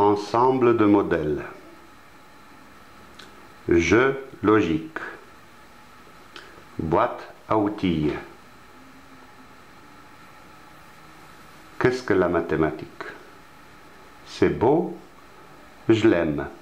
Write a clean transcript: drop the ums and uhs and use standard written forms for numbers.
Ensemble de modèles. Jeu logique. Boîte à outils. Qu'est-ce que la mathématique? C'est beau, je l'aime.